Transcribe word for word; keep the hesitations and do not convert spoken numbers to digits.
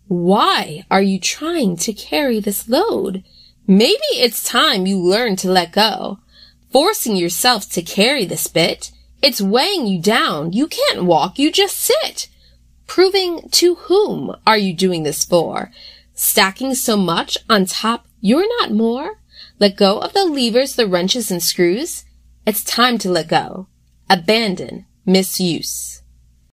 Why are you trying to carry this load? Maybe it's time you learn to let go. Forcing yourself to carry this bit, it's weighing you down. You can't walk, you just sit. Proving to whom are you doing this for? Stacking so much on top, you're not more. Let go of the levers, the wrenches and screws. It's time to let go. Abandon misuse.